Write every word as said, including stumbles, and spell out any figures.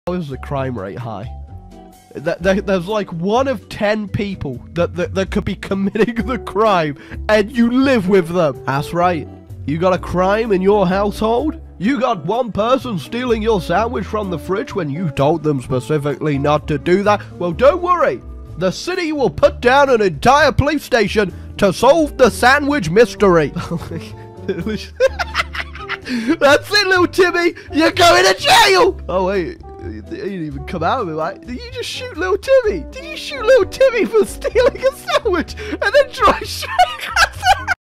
How is the crime rate high? There, there's like one of ten people that, that, that could be committing the crime, and you live with them. That's right. You got a crime in your household? You got one person stealing your sandwich from the fridge when you told them specifically not to do that? Well, don't worry. The city will put down an entire police station to solve the sandwich mystery. That's it, little Timmy. You're going to jail. Oh, wait. He didn't even come out of it, right? Did you just shoot little Timmy? Did you shoot little Timmy for stealing a sandwich and then try shooting across the